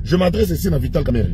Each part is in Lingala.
Je m'adresse ici à Vital Kamerhe.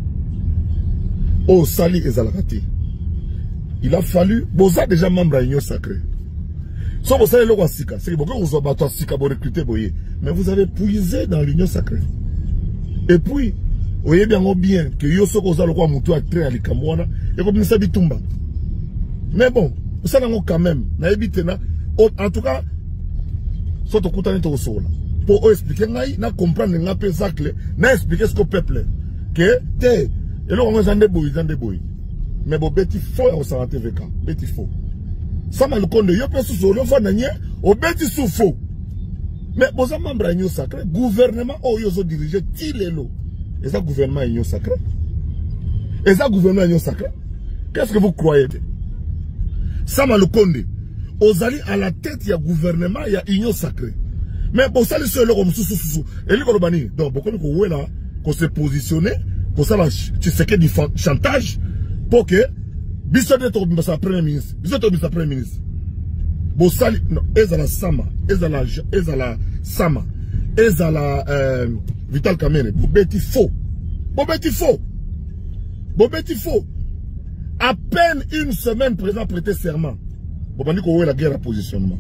Oh, Sali et Zalakati. Il a fallu, vous êtes déjà membre de l'Union Sacrée. Si vous savez le roi Sika, c'est que vous avez battu Sika pour recruter, mais vous avez puisé dans l'Union Sacrée. Et puis, vous voyez bien que vous avez le roi Moutou à train à l'Ikamouana, et vous avez Bitumba. Mais bon, vous savez quand même, en tout cas, soit au côté de sol. Pour expliquer, na comprendre, na pesacle, na expliquer ce que le peuple que te, et là on a des boy. Mais bon, bêti faux, on s'en TVK, bêti faux. Ça m'a le compte de yopé sous sol, on va n'anier, au bêti sous faux. Mais vous avez membre de l'Union Sacrée, gouvernement, oh, ils ont dirigé, tilelo. Et ça, gouvernement Union Sacrée. Et ça, gouvernement Union Sacrée. Qu'est-ce que vous croyez? Ça m'a le compte de, aux alliés à la tête, il y a gouvernement, il y a Union Sacrée. Mais pour ça, les seuls comme sous. Et les Kolobani, donc, beaucoup de là, qu'on s'est positionné, pour ça, tu sais qu'il y a du chantage, pour que, Bissot est sa premier ministre, Bissot est sa premier ministre. Bon, ça, non, Ezala Sama, Ezala Sama, Ezala Vital Kamerhe, Bobeti faux. Bobeti faux. Bobeti faux. À peine une semaine, président prêté serment. Bobani qu'on la guerre à positionnement.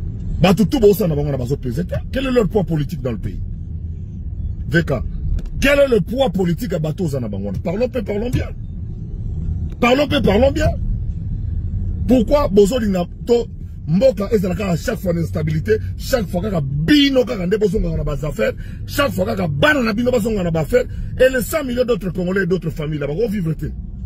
Quel est leur poids politique dans le pays? VK. Quel est le poids politique à Bateau Zanabangwana? Parlons peu, parlons bien. Parlons peu, parlons bien. Pourquoi Bozo Dinato Mboka Ezalaka à chaque fois d'instabilité, chaque fois qu'il y a Bino Kakande Bozo dans la affaire, chaque fois qu'il y a Banana Bino Bozo dans la affaire, et les 100 millions d'autres Congolais et d'autres familles là-bas, on vivre.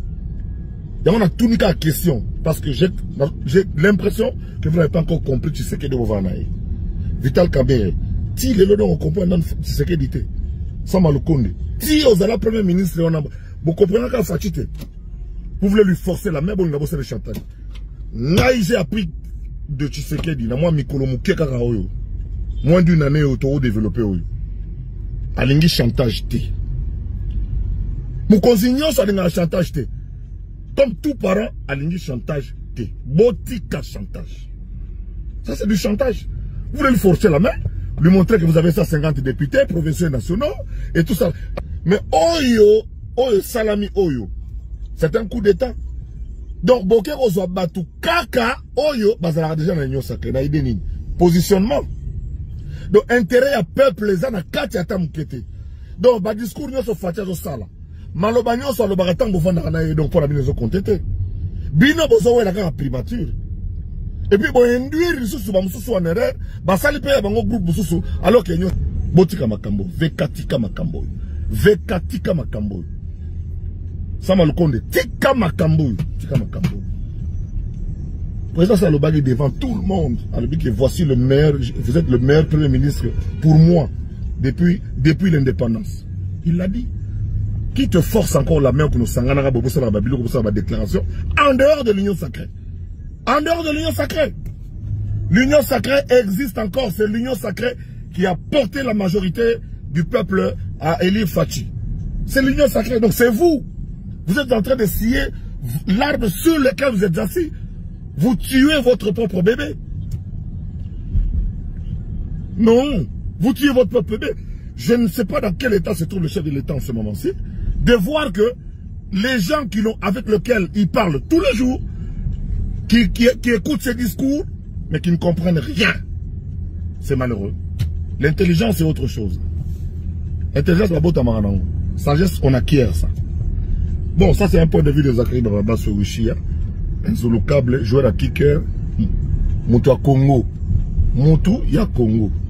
On a tout mis à question, parce que j'ai l'impression que vous n'avez pas encore compris tu sais que de vous vanaï. Vital Kamerhe, si les lots on comprend dans tu sais que dit, ça m'a le connu. Si vous avez la première ministre, vous comprenez qu'à fatigué. Vous voulez lui forcer la main, vous n'avez pas le chantage. Là, j'ai appris de Tshisekedi, moi, Mikolo Mouké Kakaoyo. Moins d'une année, auto développé. Alingi chantage T. Mon consignant, ça a chantage T. Comme tout parent, alingi chantage T. Botika chantage. Ça, c'est du chantage. Vous voulez lui forcer la main, lui montrer que vous avez 150 députés, provinciaux nationaux, et tout ça. Mais Oyo, Salami Oyo, c'est un coup d'État. Donc, Boké Ozo Batu Kaka, Oyo, Bazara déjà dans l'Union Sacrée, na idénine. Positionnement. Donc, intérêt à peuple, les gens, à Katia Tamukete. Donc, ba discours, nous, so fatia, so sala. Malobagnon, so alobaratang, bofan, donc, pour la bine, so contete. Bino, bozo, ouais, la gara primature. Et puis, bon, induire, sous bamoussou, en erreur, basali paye, bango, groupe, boussou, alors que nous, botika makambo, vekatika makambo, vekatika makambo. Ça m'a le compte. Tika Makambo. Tika Makambo. Président Salobagi devant tout le monde. Alors que voici le meilleur, vous êtes le meilleur premier ministre pour moi depuis l'indépendance. Il l'a dit. Qui te force encore la main pour nous sangana bobo sa babilo pour sa déclaration en dehors de l'Union Sacrée. En dehors de l'Union Sacrée. L'Union Sacrée existe encore. C'est l'Union Sacrée qui a porté la majorité du peuple à élire Fachi. C'est l'Union Sacrée. Donc c'est vous. Vous êtes en train de scier l'arbre sur lequel vous êtes assis. Vous tuez votre propre bébé. Non, vous tuez votre propre bébé. Je ne sais pas dans quel état se trouve le chef de l'État en ce moment-ci. De voir que les gens avec lesquels il parle tous les jours, qui écoutent ses discours, mais qui ne comprennent rien. C'est malheureux. L'intelligence, c'est autre chose. L'intelligence, la botte à Maranang. Sagesse, on acquiert ça. Bon, ça c'est un point de vue de Zachary Bababa sur Ruchia. Un solo câble, joueur à kicker. Moutou à Congo. Moutou, il y a Congo.